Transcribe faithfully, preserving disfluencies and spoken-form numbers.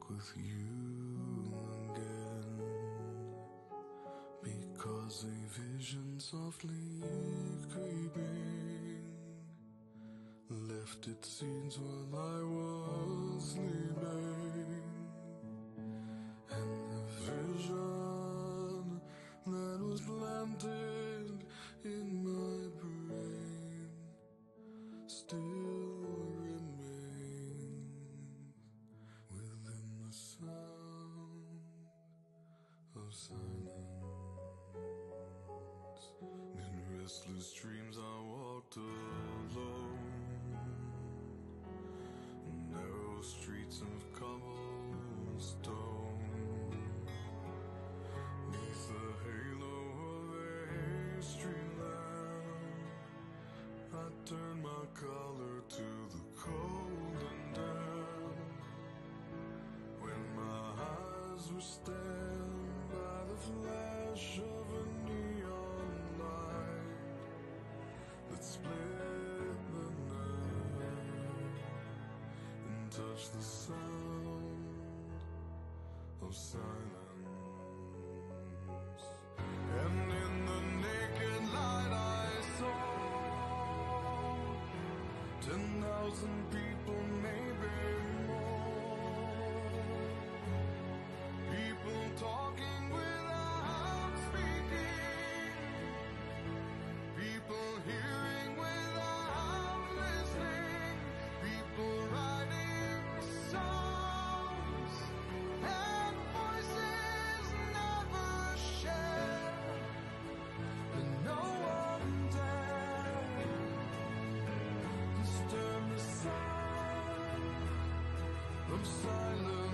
with you again, because a vision softly creeping left its seeds while I was sleeping, and the vision that was planted in my brain still remains within the sound of silence. In restless dreams I walked alone, narrow streets of cobblestone, neath the halo of a street lamp. I turned my collar to the cold and damp, when my eyes were stabbed by the flash of a neon light that split the night and touched the sound of silence. And in the naked light I saw ten thousand people, maybe more, people talking without speaking, people hearing without listening, people writing songs and voices never shared, and no one dared disturb the sound of silence.